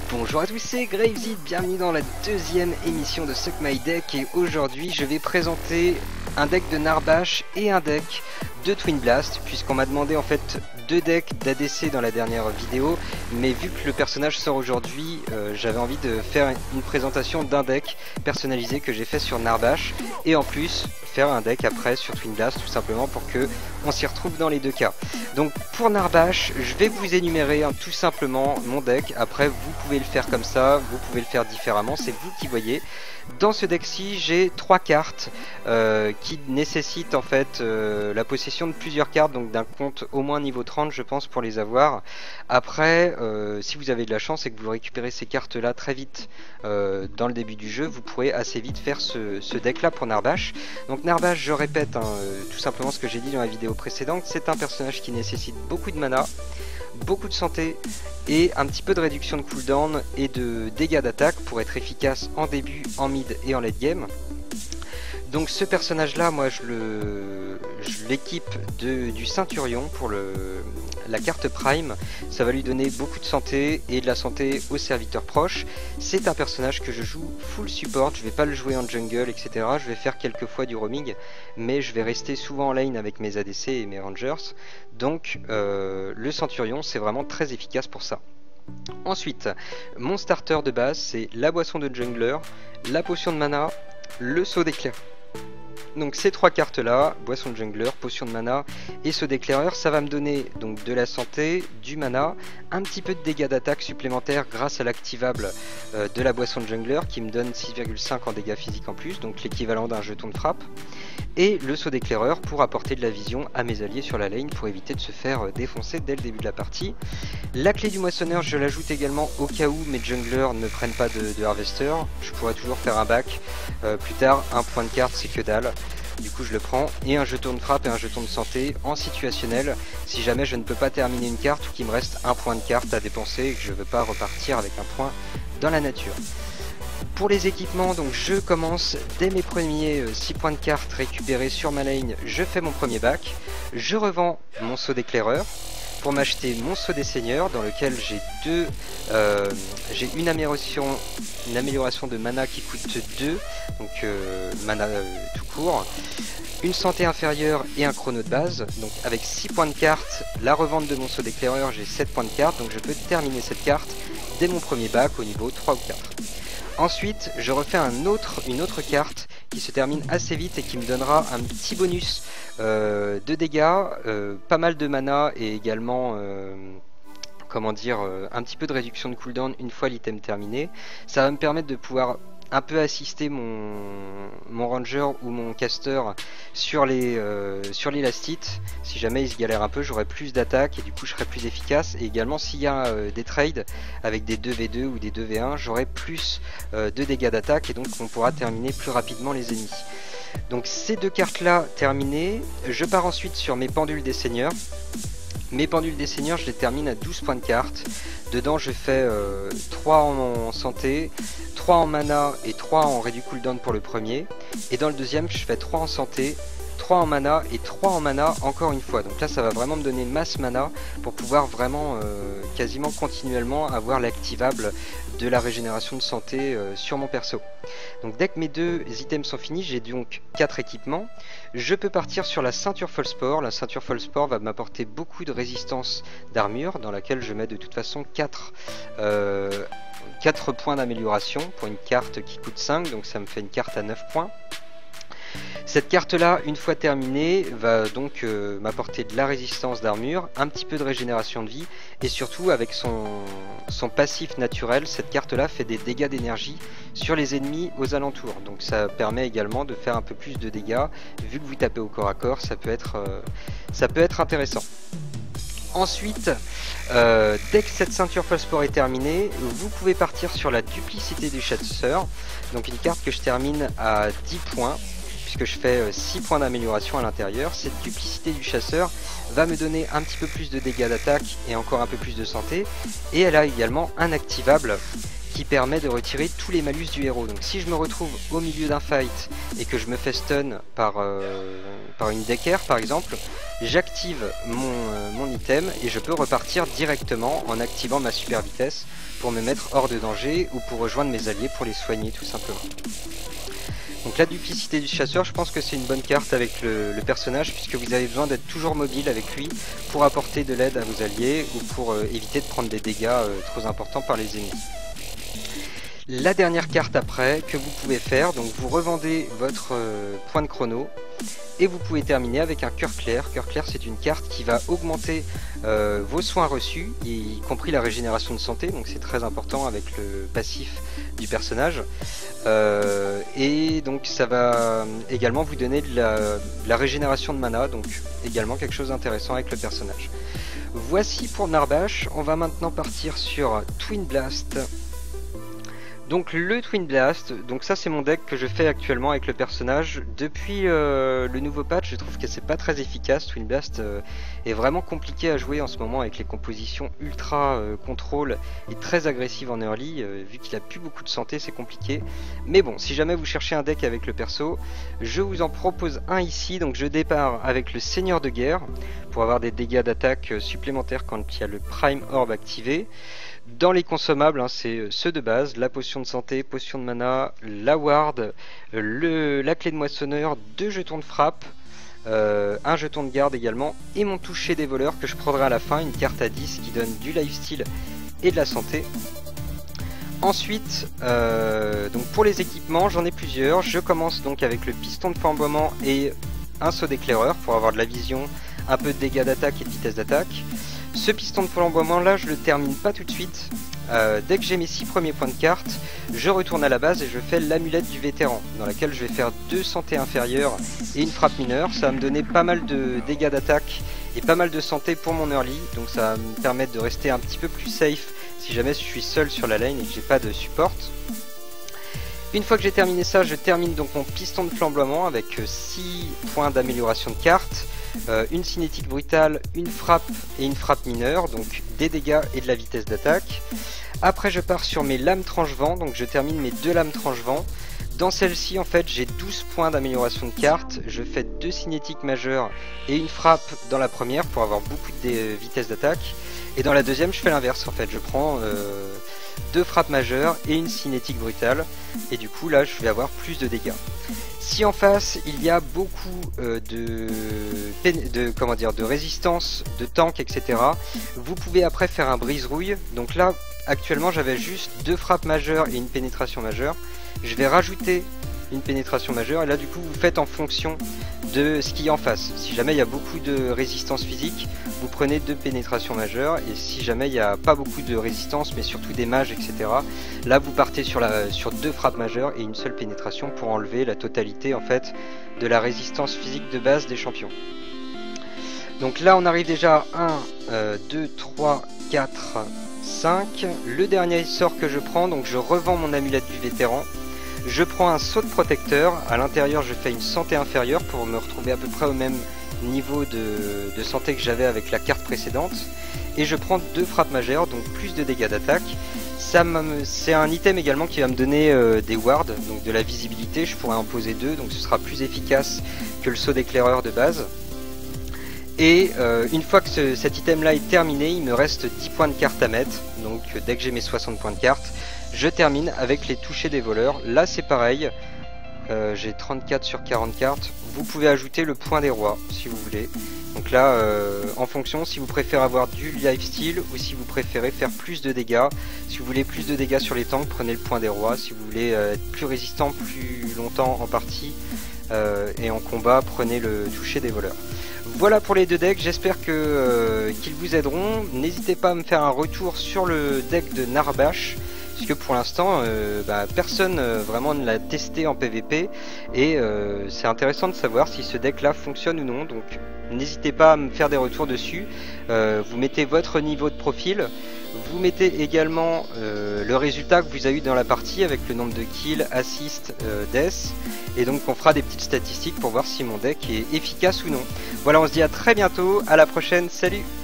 Bonjour à tous, c'est Gravesy, bienvenue dans la deuxième émission de Suck My Deck et aujourd'hui je vais présenter un deck de Narbash et un deck de Twin Blast puisqu'on m'a demandé en fait deux decks d'ADC dans la dernière vidéo, mais vu que le personnage sort aujourd'hui, j'avais envie de faire une présentation d'un deck personnalisé que j'ai fait sur Narbash et en plus faire un deck après sur Twin Blast tout simplement pour que on s'y retrouve dans les deux cas. Donc pour Narbash, je vais vous énumérer tout simplement mon deck. Après vous pouvez le faire comme ça, vous pouvez le faire différemment, c'est vous qui voyez. Dans ce deck-ci, j'ai 3 cartes qui nécessitent en fait la possession de plusieurs cartes, donc d'un compte au moins niveau 30 je pense pour les avoir. Après, si vous avez de la chance et que vous récupérez ces cartes-là très vite dans le début du jeu, vous pourrez assez vite faire ce deck-là pour Narbash. Donc Narbash, je répète tout simplement ce que j'ai dit dans la vidéo précédente, c'est un personnage qui nécessite beaucoup de mana, beaucoup de santé et un petit peu de réduction de cooldown et de dégâts d'attaque pour être efficace en début, en mid et en late game. Donc ce personnage là, moi je l'équipe du Ceinturion pour la carte Prime. Ça va lui donner beaucoup de santé et de la santé aux serviteurs proches. C'est un personnage que je joue full support, je vais pas le jouer en jungle etc. Je vais faire quelques fois du roaming, mais je vais rester souvent en lane avec mes ADC et mes rangers. Donc le Ceinturion c'est vraiment très efficace pour ça. Ensuite, mon starter de base c'est la boisson de jungler, la potion de mana, le saut d'éclair. Donc ces trois cartes là, boisson de jungler, potion de mana et saut d'éclaireur, ça va me donner donc de la santé, du mana, un petit peu de dégâts d'attaque supplémentaires grâce à l'activable de la boisson de jungler qui me donne 6,5 en dégâts physiques en plus, donc l'équivalent d'un jeton de frappe. Et le saut d'éclaireur pour apporter de la vision à mes alliés sur la lane pour éviter de se faire défoncer dès le début de la partie. La clé du moissonneur, je l'ajoute également au cas où mes junglers ne prennent pas de harvester. Je pourrais toujours faire un back. Plus tard, un point de carte, c'est que dalle. Du coup, je le prends. Et un jeton de frappe et un jeton de santé en situationnel. Si jamais je ne peux pas terminer une carte ou qu'il me reste un point de carte à dépenser et que je ne veux pas repartir avec un point dans la nature. Pour les équipements, donc je commence dès mes premiers 6 points de carte récupérés sur ma lane, je fais mon premier back, je revends mon saut d'éclaireur pour m'acheter mon saut des seigneurs dans lequel j'ai une amélioration de mana qui coûte 2, donc mana tout court, une santé inférieure et un chrono de base. Donc avec 6 points de carte, la revente de mon saut d'éclaireur, j'ai 7 points de carte, donc je peux terminer cette carte dès mon premier back au niveau 3 ou 4. Ensuite, je refais une autre carte qui se termine assez vite et qui me donnera un petit bonus de dégâts, pas mal de mana et également un petit peu de réduction de cooldown une fois l'item terminé. Ça va me permettre de pouvoir un peu assister mon ranger ou mon caster sur l'élastique. Si jamais il se galère un peu, j'aurai plus d'attaque et du coup je serai plus efficace. Et également s'il y a des trades avec des 2v2 ou des 2v1, j'aurai plus de dégâts d'attaque et donc on pourra terminer plus rapidement les ennemis. Donc ces deux cartes là terminées, je pars ensuite sur mes pendules des seigneurs. Mes pendules des seigneurs, je les termine à 12 points de carte. Dedans je fais 3 en santé, 3 en mana et 3 en réduit cooldown pour le premier. Et dans le deuxième je fais 3 en santé, 3 en mana et 3 en mana encore une fois. Donc là ça va vraiment me donner masse mana pour pouvoir vraiment quasiment continuellement avoir l'activable de la régénération de santé sur mon perso. Donc dès que mes deux items sont finis, j'ai donc 4 équipements. Je peux partir sur la ceinture Folsport. La ceinture Folsport va m'apporter beaucoup de résistance d'armure dans laquelle je mets de toute façon 4 points d'amélioration pour une carte qui coûte 5, donc ça me fait une carte à 9 points. Cette carte là, une fois terminée, va donc m'apporter de la résistance d'armure, un petit peu de régénération de vie et surtout avec son passif naturel, cette carte là fait des dégâts d'énergie sur les ennemis aux alentours. Donc ça permet également de faire un peu plus de dégâts, vu que vous tapez au corps à corps, ça peut être intéressant. Ensuite, dès que cette ceinture Folsport est terminée, vous pouvez partir sur la duplicité du chasseur, donc une carte que je termine à 10 points. Puisque je fais 6 points d'amélioration à l'intérieur. Cette duplicité du chasseur va me donner un petit peu plus de dégâts d'attaque et encore un peu plus de santé. Et elle a également un activable qui permet de retirer tous les malus du héros. Donc si je me retrouve au milieu d'un fight et que je me fais stun par une Decker par exemple, j'active mon item et je peux repartir directement en activant ma super vitesse pour me mettre hors de danger ou pour rejoindre mes alliés pour les soigner tout simplement. Donc la duplicité du chasseur, je pense que c'est une bonne carte avec le personnage puisque vous avez besoin d'être toujours mobile avec lui pour apporter de l'aide à vos alliés ou pour éviter de prendre des dégâts trop importants par les ennemis. La dernière carte après que vous pouvez faire, donc vous revendez votre point de chrono et vous pouvez terminer avec un cœur clair. Cœur clair, c'est une carte qui va augmenter vos soins reçus, y compris la régénération de santé, donc c'est très important avec le passif du personnage. Et donc ça va également vous donner de la régénération de mana, donc également quelque chose d'intéressant avec le personnage. Voici pour Narbash, on va maintenant partir sur Twin Blast. Donc le Twin Blast, donc ça c'est mon deck que je fais actuellement avec le personnage. Depuis le nouveau patch, je trouve que c'est pas très efficace. Twin Blast est vraiment compliqué à jouer en ce moment avec les compositions ultra contrôle et très agressives en early. Vu qu'il a plus beaucoup de santé, c'est compliqué. Mais bon, si jamais vous cherchez un deck avec le perso, je vous en propose un ici. Donc je départ avec le Seigneur de Guerre pour avoir des dégâts d'attaque supplémentaires quand il y a le Prime Orb activé. Dans les consommables, hein, c'est ceux de base, la potion de santé, potion de mana, la ward, la clé de moissonneur, 2 jetons de frappe, un jeton de garde également, et mon toucher des voleurs que je prendrai à la fin, une carte à 10 qui donne du lifesteal et de la santé. Ensuite, donc pour les équipements, j'en ai plusieurs. Je commence donc avec le piston de flamboiement et un saut d'éclaireur pour avoir de la vision, un peu de dégâts d'attaque et de vitesse d'attaque. Ce piston de flamboiement là, je le termine pas tout de suite. Dès que j'ai mes 6 premiers points de carte, je retourne à la base et je fais l'amulette du vétéran, dans laquelle je vais faire 2 santé inférieures et une frappe mineure. Ça va me donner pas mal de dégâts d'attaque et pas mal de santé pour mon early, donc ça va me permettre de rester un petit peu plus safe si jamais je suis seul sur la lane et que j'ai pas de support. Une fois que j'ai terminé ça, je termine donc mon piston de flamboiement avec 6 points d'amélioration de carte. Une cinétique brutale, une frappe et une frappe mineure, donc des dégâts et de la vitesse d'attaque. Après je pars sur mes lames tranche-vent, donc je termine mes 2 lames tranche-vent. Dans celle-ci en fait j'ai 12 points d'amélioration de carte, je fais 2 cinétiques majeures et une frappe dans la première pour avoir beaucoup de vitesse d'attaque. Et dans la deuxième je fais l'inverse en fait, je prends 2 frappes majeures et une cinétique brutale. Et du coup là je vais avoir plus de dégâts. Si en face il y a beaucoup de résistance, de tank, etc., vous pouvez après faire un brise-rouille. Donc là actuellement j'avais juste 2 frappes majeures et une pénétration majeure. Je vais rajouter une pénétration majeure et là du coup vous faites en fonction de ce qu'il y a en face. Si jamais il y a beaucoup de résistance physique, vous prenez 2 pénétrations majeures, et si jamais il n'y a pas beaucoup de résistance mais surtout des mages, etc., là vous partez sur 2 frappes majeures et une seule pénétration pour enlever la totalité en fait de la résistance physique de base des champions. Donc là on arrive déjà à 1, 2, 3, 4, 5. Le dernier sort que je prends, donc je revends mon amulette du vétéran. Je prends un saut de protecteur, à l'intérieur je fais une santé inférieure pour me retrouver à peu près au même niveau de santé que j'avais avec la carte précédente. Et je prends 2 frappes majeures, donc plus de dégâts d'attaque. C'est un item également qui va me donner des wards, donc de la visibilité, je pourrais en poser 2, donc ce sera plus efficace que le saut d'éclaireur de base. Et une fois que cet item là est terminé, il me reste 10 points de carte à mettre, donc dès que j'ai mes 60 points de carte, je termine avec les touchés des voleurs. Là c'est pareil, j'ai 34 sur 40 cartes. Vous pouvez ajouter le point des rois si vous voulez. Donc là, en fonction, si vous préférez avoir du lifesteal ou si vous préférez faire plus de dégâts. Si vous voulez plus de dégâts sur les tanks, prenez le point des rois. Si vous voulez être plus résistant plus longtemps en partie et en combat, prenez le toucher des voleurs. Voilà pour les 2 decks, j'espère qu'ils vous aideront. N'hésitez pas à me faire un retour sur le deck de Narbash, puisque pour l'instant personne vraiment ne l'a testé en PVP, et c'est intéressant de savoir si ce deck là fonctionne ou non. Donc n'hésitez pas à me faire des retours dessus. Vous mettez votre niveau de profil, vous mettez également le résultat que vous avez eu dans la partie avec le nombre de kills, assist, death, et donc on fera des petites statistiques pour voir si mon deck est efficace ou non. Voilà, on se dit à très bientôt, à la prochaine, salut!